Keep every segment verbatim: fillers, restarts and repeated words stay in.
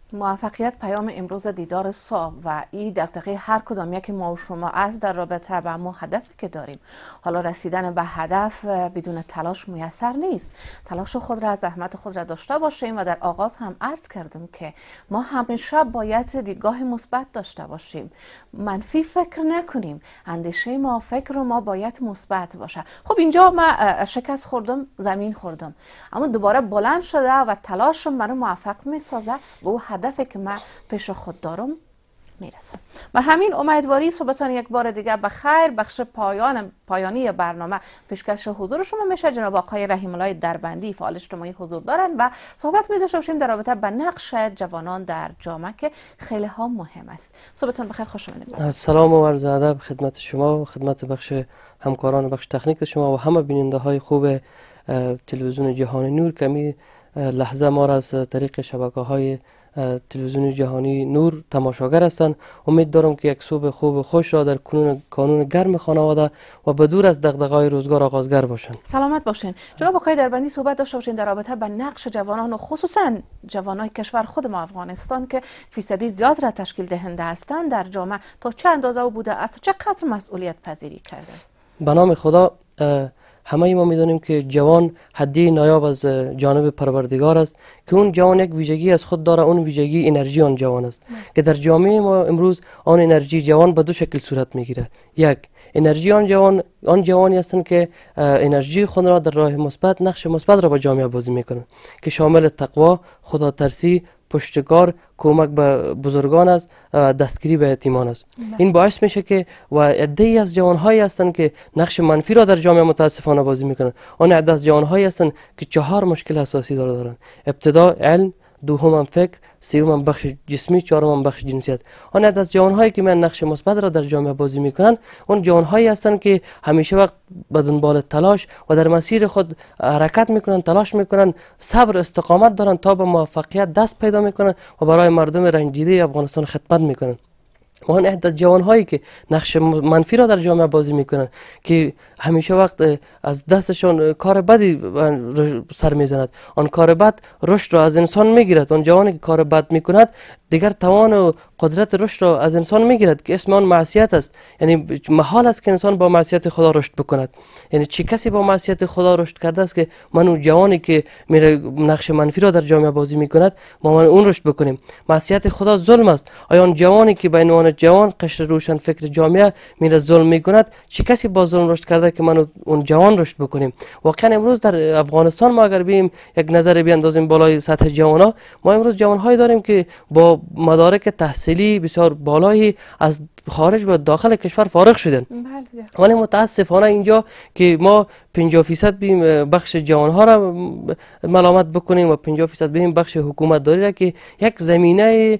موفقیت پیام امروز دیدار صبح و این دغدغه هر کدام یک ما و شما است در رابطه با ما هدفی که داریم. حالا رسیدن به هدف بدون تلاش میسر نیست. تلاش خود را، زحمت خود را داشته باشیم و در آغاز هم عرض کردم که ما همیشه باید دیدگاه مثبت داشته باشیم، منفی فکر نکنیم، اندیشه ما، فکر ما باید مثبت باشه. خب اینجا ما شکست خوردم، زمین خوردم، اما دوباره بلند شده و تلاشم مرا موفق میسازه به او هدفی که من پیش خود دارم میرسم. و همین امیدواری صبحتان یک بار دیگه به خیر. بخش پایان پایانی برنامه پیشکش حضور شما میشه. جناب آقای رحیم الله دربندی فعال اجتماعی حضور دارن و صحبت می داشته باشیم در رابطه با نقش جوانان در جامعه که خیلی ها مهم است. صبحتان بخیر، خوش آمدید. سلام و عرض ادب خدمت شما و خدمت بخش همکاران بخش تکنیک شما و همه بیننده های خوب تلویزیون جهانی نور که می لحظه ما را از طریق شبکه های تلویزیون جهانی نور تماشاگر هستند. امید دارم که یک صبح خوب و خوش را در کانون کانون گرم خانواده و بدور از دغدغه‌های روزگار آغازگر باشند. سلامت باشین. جناب آقای دربندی صحبت داشته باشین در رابطه با نقش جوانان و خصوصا جوانای کشور خود ما افغانستان که فیصدی زیاد را تشکیل دهنده هستند در جامعه، تا چه اندازه بوده است و چقدر مسئولیت پذیری کرده؟ به نام خدا همه ما میدونیم که جوان هدیه نایاب از جانب پروردگار است که اون جوان یک ویژگی از خود داره، اون ویژگی انرژی آن جوان است که در جامعه ما امروز آن انرژی جوان به دو شکل صورت میگیره. یک، انرژی آن جوان آن جوانی هستند که انرژی خود را در راه مثبت، نقش مثبت را به جامعه بازی میکنند که شامل تقوا، خدا ترسی، پشتکار، کمک به بزرگان است، دستگیری به یتیمان است. این باعث میشه که و عده‌ای از جوانهایی هستند که نقش منفی را در جامعه متاسفانه بازی میکنند. آن عده از جوانهایی هستند که چهار مشکل اساسی داره دارند: ابتدا علم، دوم فکر، سوم بخش جسمی، چهارم بخش جنسیت. آن عده از جوانهایی که من نقش مثبت را در جامعه بازی میکنند اون جوانهایی هستند که همیشه وقت به دنبال تلاش و در مسیر خود حرکت میکنند، تلاش میکنند، صبر، استقامت دارند تا به موفقیت دست پیدا میکنند و برای مردم رنج دیده افغانستان خدمت میکنند. آن عده جوان هایی که نقش منفی را در جامعه بازی میکنند که همیشه وقت از دستشون کار بدی سر میزند، آن کار بد رشد را از انسان میگیرد. آن جوانی که کار بد میکند دیگر توان و قدرت رشد را از انسان میگیرد که اسم آن معصیت است. یعنی محال است که انسان با معصیت خدا رشد بکند. یعنی چه کسی با معصیت خدا رشد کرده است که من اون جوانی که میره نقش منفی را در جامعه بازی میکند ما من اون رشد بکنیم؟ معصیت خدا ظلم است. آیا اون جوانی که به عنوان جوان قشر روشن فکر جامعه میره ظلم میکند، چه کسی با ظلم رشد کرده که من اون جوان رشد بکنیم؟ واقعا امروز در افغانستان ما اگر بیم یک نظر بیاندازیم بالای سطح جوانا، ما امروز جوانهایی داریم که با مدارک تحصیلی بسیار بالایی از خارج و داخل کشور فارغ شدن. ولی متاسفانه اینجا که ما پنجاه فیصد بیم بخش جوانها را ملامت بکنیم و پنجاه فیصد بیم بخش حکومت داری را که یک زمینه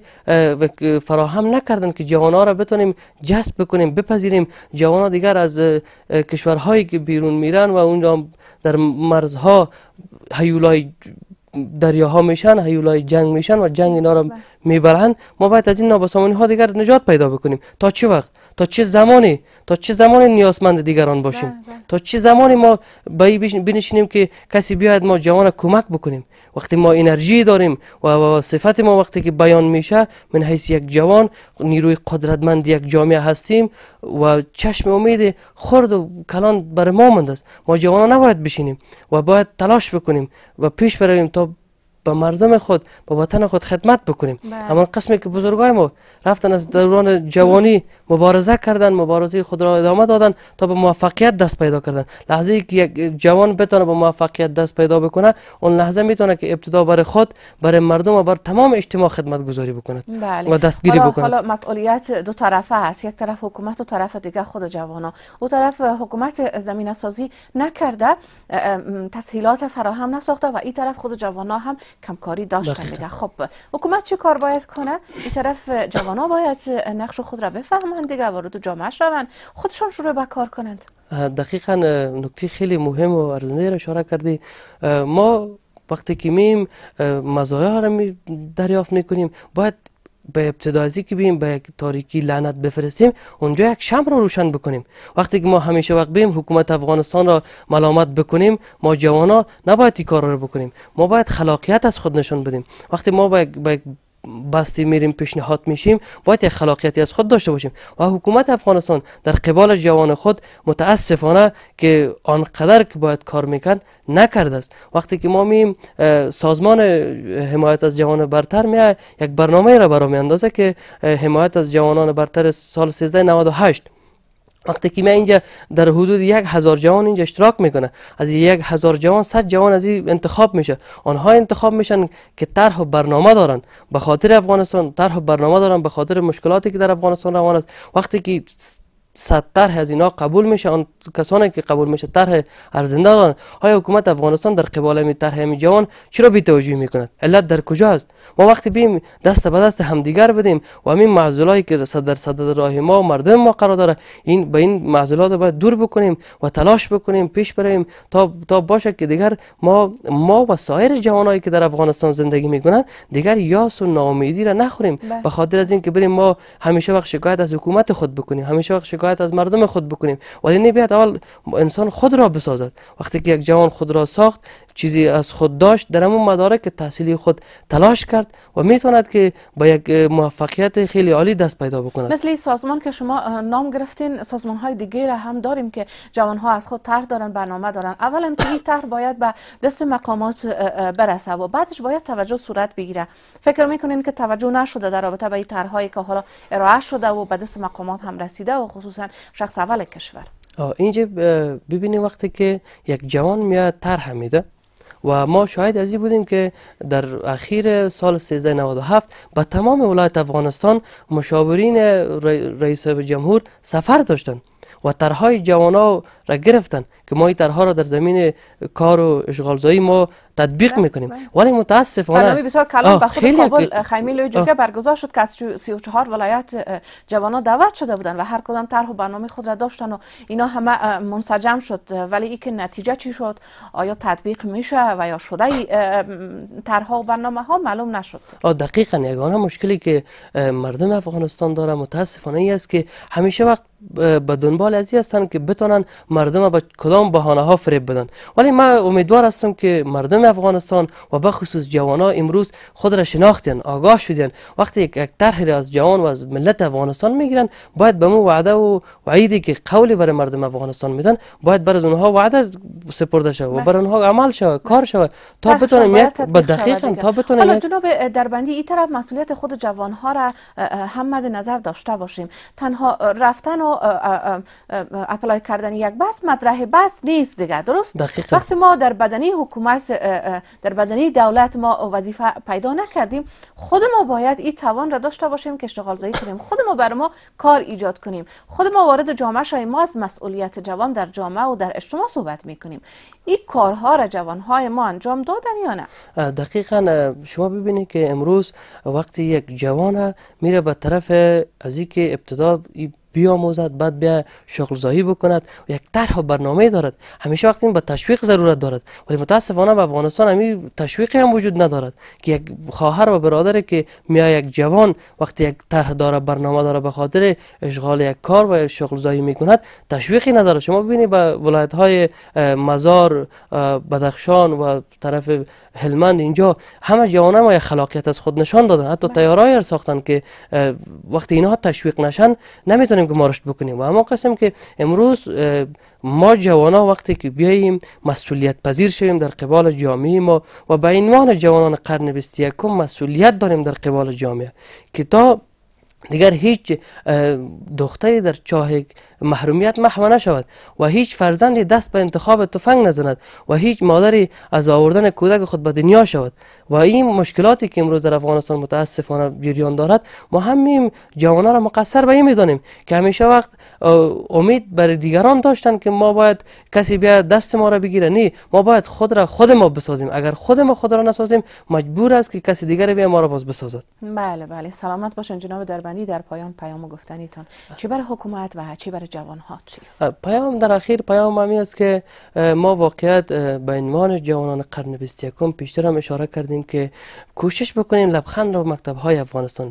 فراهم نکردن که جوانها را بتونیم جذب بکنیم، بپذیریم. جوانها دیگر از کشورهایی که بیرون میرن و اونجا در مرزها هیولای دریاها میشن، هیولای جنگ میشن و جنگ اینا را میبرند. ما باید از این نابسامانی ها دیگر نجات پیدا بکنیم. تا چه وقت؟ تا چه زمانی؟ تا چه زمانی نیازمند دیگران باشیم؟ تا چه زمانی ما بنشینیم که کسی بیاید ما جوان کمک بکنیم؟ وقتی ما انرژی داریم و صفت ما وقتی که بیان میشه من حیث یک جوان نیروی قدرتمند یک جامعه هستیم و چشم امید خرد و کلان بر ما مانده است. ما جوانان نباید بشینیم و باید تلاش بکنیم و پیش برویم تا به مردم خود، به وطن خود خدمت بکنیم. همان قسمی که بزرگای ما رفتن از دوران جوانی مبارزه کردن، مبارزه خود را ادامه دادن تا به موفقیت دست پیدا کردن. لحظه ای که یک جوان بتونه به موفقیت دست پیدا بکنه، اون لحظه میتونه که ابتدا برای خود، برای مردم و بر تمام اجتماع خدمت گذاری بکنه و دستگیری بکنه. حالا مسئولیت دو طرفه است، یک طرف حکومت و طرف دیگه خود جوانا. اون طرف حکومت زمینه سازی نکرده، تسهیلات فراهم نساخته و این طرف خود جوانا هم کمکاری داشتن دیگه. خب حکومت چه کار باید کنه؟ این طرف جوانا باید نقش خود را بفهمند دیگه، وارد جامعه شوند، خودشان شروع به کار کنند. دقیقاً نکته خیلی مهم و ارزنده را اشاره کردی. ما وقتی که میم مزایا را می دریافت میکنیم باید به ابتدایی که بیم به یک تاریکی لعنت بفرستیم، اونجا یک شمع رو روشن بکنیم. وقتی که ما همیشه وقت بیم حکومت افغانستان را ملامت بکنیم، ما جوانا نباید این کار رو بکنیم. ما باید خلاقیت از خود نشون بدیم. وقتی ما با یک بستی میریم پیشنهاد میشیم باید یک خلاقیتی از خود داشته باشیم و حکومت افغانستان در قبال جوان خود متاسفانه که آنقدر که باید کار میکن نکرده است. وقتی که ما میم سازمان حمایت از جوان برتر میاد یک برنامه را برای میاندازه که حمایت از جوانان برتر سال سیزده نود و هشت، وقتی که ما اینجا در حدود یک هزار جوان اینجا اشتراک میکنه، از یک هزار جوان صد جوان از این انتخاب میشه. آنها انتخاب میشن که طرح و برنامه دارن به خاطر افغانستان، طرح و برنامه دارن به خاطر مشکلاتی که در افغانستان روان است. وقتی که صد طرح از اینا قبول میشه، آن کسانی که قبول میشه طرح ارزنده دارن، های حکومت افغانستان در قبال می طرح می جوان چرا بی توجهی میکند؟ علت در کجا است؟ ما وقتی بیم دست به دست همدیگر بدیم و همین معضلایی که در صدد راه ما و مردم ما قرار داره، این به این معضلات باید دور بکنیم و تلاش بکنیم پیش بریم تا تا باشه که دیگر ما ما و سایر جوانایی که در افغانستان زندگی میکنند دیگر یاس و ناامیدی را نخوریم به خاطر از اینکه بریم ما همیشه وقت شکایت از حکومت خود بکنیم، همیشه وقت شکایت از مردم خود بکنیم. ولی نباید اول انسان خود را بسازد. وقتی که یک جوان خود را ساخت، چیزی از خود داشت، در همون مدارک تحصیلی خود تلاش کرد و میتواند که با یک موفقیت خیلی عالی دست پیدا بکند. مثل سازمان که شما نام گرفتین، سازمان های دیگه را هم داریم که جوان ها از خود طرح دارن، برنامه دارن. اولا که این طرح باید به دست مقامات برسه و بعدش باید توجه صورت بگیره. فکر میکنین که توجه نشده در رابطه با این طرح هایی که حالا ارائه شده و به دست مقامات هم رسیده و خصوصا شخص اول کشور؟ اینجا ببینید وقتی که یک جوان میاد طرح میده و ما شاهد از این بودیم که در اخیر سال سیزده نود و هفت به تمام ولایت افغانستان مشاورین رئیس جمهور سفر داشتند و طرحهای جوانا را گرفتن که ما این طرحها را در زمین کار و اشغالزایی ما تطبیق میکنیم. ولی متاسفانه برنامه بسیار کلان به خود کابل خیمه لوی جرگه برگزار شد که از سی و چهار ولایت جوانا دعوت شده بودن و هر کدام طرح و برنامه خود را داشتن و اینا همه منسجم شد. ولی این که نتیجه چی شد، آیا تطبیق میشه و یا شده طرحها و برنامه ها معلوم نشد. دقیقاً یگانه مشکلی که مردم افغانستان داره متاسفانه ای است که همیشه وقت به دنبال از این هستند که بتونن مردم به کدام بهانه ها فریب بدن. ولی من امیدوار هستم که مردم افغانستان و به خصوص جوانا امروز خود را شناختن، آگاه شدن. وقتی یک طرح از جوان و از ملت افغانستان میگیرن، باید به مو وعده و وعیدی که قولی برای مردم افغانستان میدن باید برای اونها وعده سپرده شود و برای اونها عمل شود، کار شود تا بتونیم یک به دقیقاً تا بتونیم. حالا جناب دربندی، این طرف مسئولیت خود جوان ها را هم مد نظر داشته باشیم. تنها رفتن و اپلای کردن یک بس مطرح بس نیست دیگه، درست؟ دقیقاً. وقتی ما در بدنی حکومت، در بدنی دولت ما وظیفه پیدا نکردیم، خود ما باید این توان را داشته باشیم که اشتغال زایی کنیم، خود ما برای ما کار ایجاد کنیم، خود ما وارد جامعه شویم. ما از مسئولیت جوان در جامعه و در اجتماع صحبت میکنیم. این کارها را جوانهای ما انجام دادن یا نه؟ دقیقاً. شما ببینید که امروز وقتی یک جوان میره به طرف از اینکه ابتدا بیاموزد، بعد بیا شغل زایی بکند و یک طرح و برنامه دارد، همیشه وقتی به تشویق ضرورت دارد. ولی متاسفانه به افغانستان همین تشویقی هم وجود ندارد که یک خواهر و برادر که میاد یک جوان وقتی یک طرح داره، برنامه داره، به خاطر اشغال یک کار و شغل زایی میکند، تشویقی نداره. شما ببینید به ولایت های مزار، بدخشان و طرف هلمند، اینجا همه جوانان ما یک خلاقیت از خود نشان دادن، حتی تیارایی ساختن که وقتی اینها تشویق نشن نمیتونیم که ما رشد بکنیم. و اما قسم که امروز ما جوانا وقتی که بیاییم مسئولیت پذیر شویم در قبال جامعه ما و به عنوان جوانان قرن بیست و یکم مسئولیت داریم در قبال جامعه که تا دیگر هیچ دختری در چاه محرومیت محو نشود و هیچ فرزندی دست به انتخاب تفنگ نزند و هیچ مادری از آوردن کودک خود به دنیا شود. و این مشکلاتی که امروز در افغانستان متاسفانه جریان دارد، ما همین جوانان را مقصر به این میدانیم که همیشه وقت امید بر دیگران داشتن که ما باید کسی بیا دست ما را بگیره. نه، ما باید خود را خود ما بسازیم. اگر خود ما خود را نسازیم، مجبور است که کسی دیگر بیا ما را باز بسازد. بله بله، سلامت باشین جناب دربندی. در پایان پیام گفتنیتان چی برای حکومت و چی برای جوان ها چیست؟ پیام در اخیر پیام همی است که ما واقعیت به عنوان جوانان قرن بیست و یکم پیشتر هم اشاره کردیم که کوشش بکنیم لبخند را به مکتب های افغانستان بیاریم.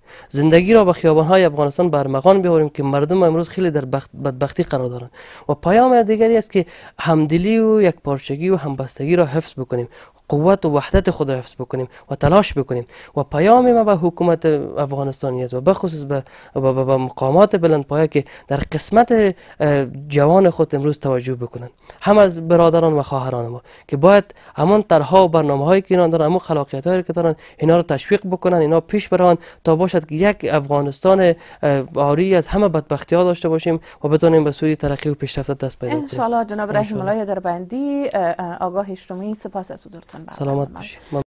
زندگی را به خیابان‌های افغانستان برمغان بیاوریم که مردم امروز خیلی در بخت بدبختی قرار دارند. و پیام دیگری است که همدلی و یک پارچگی و همبستگی را حفظ بکنیم، قوت و وحدت خود را حفظ بکنیم و تلاش بکنیم. و پیام ما به حکومت افغانستانی است و بخصوص به, به, به مقامات بلندپایه که در قسمت جوان خود امروز توجه بکنند، هم از برادران و خواهران ما که باید همان طرح‌ها و برنامه‌هایی که اینا دارن، همون خلاقیت‌هایی که دارن، اینا رو تشویق بکنن، اینا پیش برن تا باشد که یک افغانستان عاری از همه بدبختی‌ها داشته باشیم و بتونیم به سوی ترقی و پیشرفت دست پیدا کنیم. ان شاء الله. جناب رحیم الله دربندی، آگاه اجتماعی، سپاس از حضورتان. سلامت باشید.